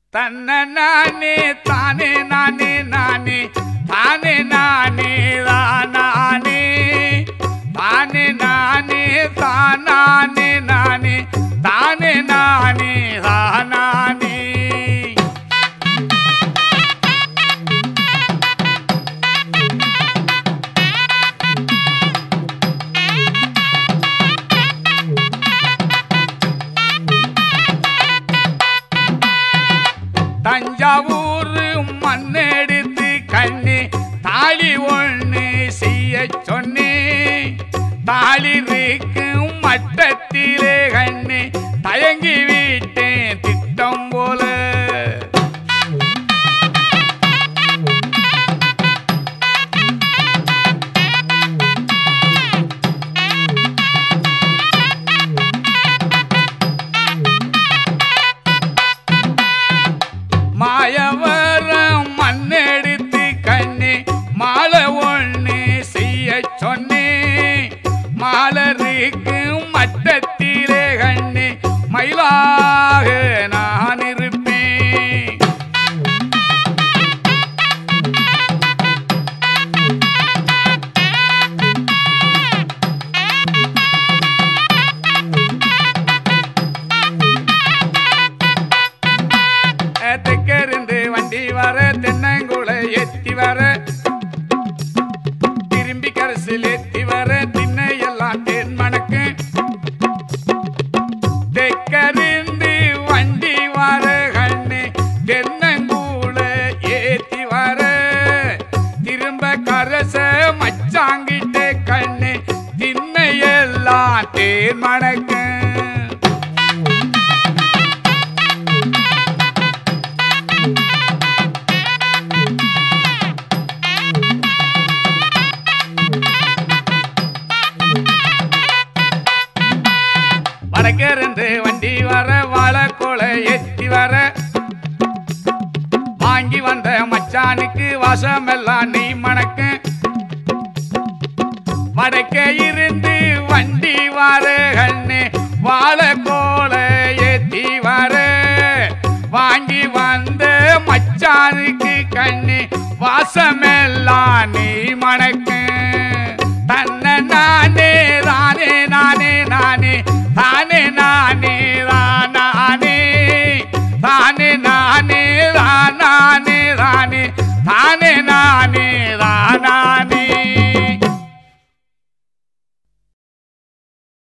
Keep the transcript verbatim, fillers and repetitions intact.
தன்ன நானே தானே நானே நானே தானே நானே தானே தானே நானே தானே நானே தானே நானே தானே தஞ்சாவூர் மண்ணெடுத்து கண்ணி தாலி ஒண்ணு செய்ய சொன்னே தாலி இருக்கும் மட்டத்திலே கண்ணி தயங்கி விட்டேன் திட்டம் போல மாயவரம் மண்ணெடுத்து கண்ணி மாலை ஒண்ணு செய்ய சொன்னே மாலருக்கு மட்டத்திலே கண்ணி மயிலாக நான் இருப்பேன் தெற்கிருந்து வண்டி வர தென்னங்குளை ஏத்தி வர திரும்பி கரசில் ஏத்தி வர திண்ணை எல்லாம் தேன் மணக்கு தெற்கிருந்து வண்டி வர கண்ணு தென்னங்குளை ஏத்தி வர திரும்ப கரச மச்சாங்கிட்ட கண்ணு திண்ணை எல்லாம் தேன் மணக்கு வடக்கிருந்து வண்டி வர வாழக்கோளை ஏற்றி வர வாங்கி வந்த மச்சானுக்கு வாசமெல்லாம் நீ மணக்கு வடக்கே இருந்து வண்டி வர கண்ணு வாழக்கோளை ஏற்றி வர வாங்கி வந்த மச்சானுக்கு கண்ணு வாசமெல்லாம் நீ மணக்கு தன்ன நானே தானே நானே நானே